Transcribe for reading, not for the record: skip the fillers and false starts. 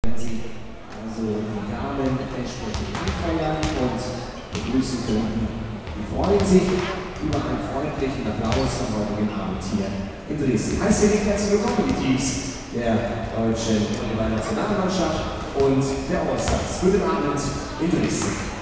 Sie also die Damen entsprechend feiern und begrüßen könnten. Wir freuen sich über einen freundlichen Applaus am heutigen Abend hier in Dresden. Heißt hier die herzlich willkommen, die Teams der deutschen Nationalmannschaft und der Allstars. Guten Abend in Dresden.